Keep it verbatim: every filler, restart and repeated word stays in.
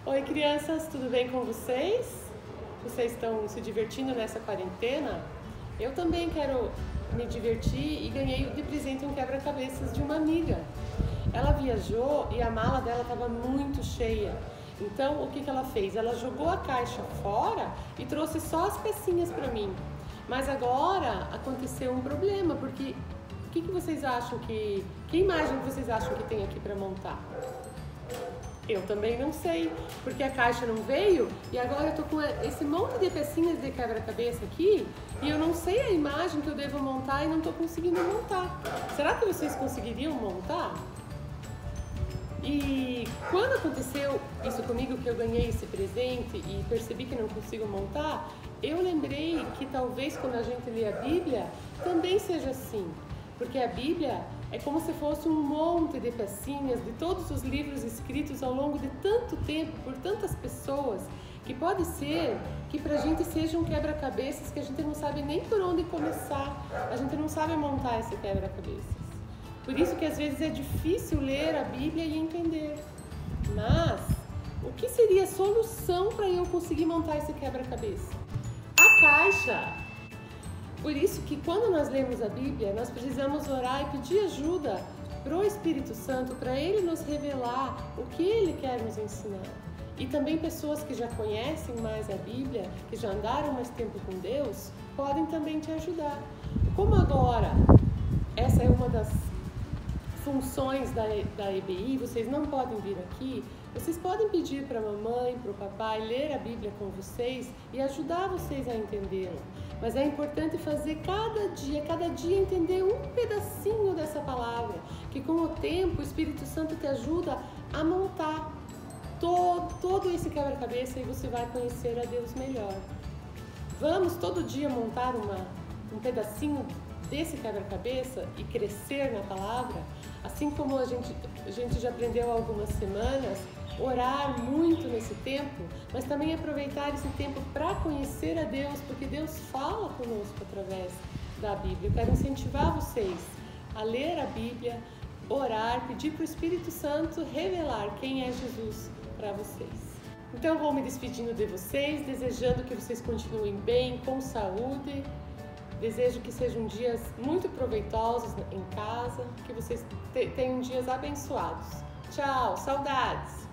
Oi, crianças, tudo bem com vocês? Vocês estão se divertindo nessa quarentena? Eu também quero me divertir e ganhei de presente um quebra-cabeças de uma amiga. Ela viajou e a mala dela estava muito cheia. Então, o que, que ela fez? Ela jogou a caixa fora e trouxe só as pecinhas para mim. Mas agora aconteceu um problema, porque o que, que vocês acham que... Que imagem vocês acham que tem aqui para montar? Eu também não sei, porque a caixa não veio e agora eu tô com esse monte de pecinhas de quebra-cabeça aqui e eu não sei a imagem que eu devo montar e não tô conseguindo montar. Será que vocês conseguiriam montar? E quando aconteceu isso comigo, que eu ganhei esse presente e percebi que não consigo montar, eu lembrei que talvez quando a gente lê a Bíblia também seja assim, porque a Bíblia é como se fosse um monte de pecinhas de todos os livros escritos ao longo de tanto tempo, por tantas pessoas, que pode ser que pra gente seja um quebra-cabeças que a gente não sabe nem por onde começar, a gente não sabe montar esse quebra-cabeças. Por isso que às vezes é difícil ler a Bíblia e entender. Mas, o que seria a solução para eu conseguir montar esse quebra-cabeça? A caixa! Por isso que quando nós lemos a Bíblia, nós precisamos orar e pedir ajuda para o Espírito Santo, para Ele nos revelar o que Ele quer nos ensinar. E também pessoas que já conhecem mais a Bíblia, que já andaram mais tempo com Deus, podem também te ajudar. Como agora, essa é uma das funções da, da E B I, vocês não podem vir aqui, vocês podem pedir para a mamãe, para o papai ler a Bíblia com vocês e ajudar vocês a entendê-la. Mas é importante fazer cada dia, cada dia entender um pedacinho dessa palavra, que com o tempo o Espírito Santo te ajuda a montar todo, todo esse quebra-cabeça e você vai conhecer a Deus melhor. Vamos todo dia montar uma, um pedacinho desse quebra-cabeça e crescer na palavra, assim como a gente, a gente já aprendeu há algumas semanas, orar muito nesse tempo, mas também aproveitar esse tempo para conhecer a Deus, porque Deus fala conosco através da Bíblia. Eu quero incentivar vocês a ler a Bíblia, orar, pedir para o Espírito Santo revelar quem é Jesus para vocês. Então vou me despedindo de vocês, desejando que vocês continuem bem, com saúde. Desejo que sejam dias muito proveitosos em casa, que vocês tenham dias abençoados. Tchau, saudades!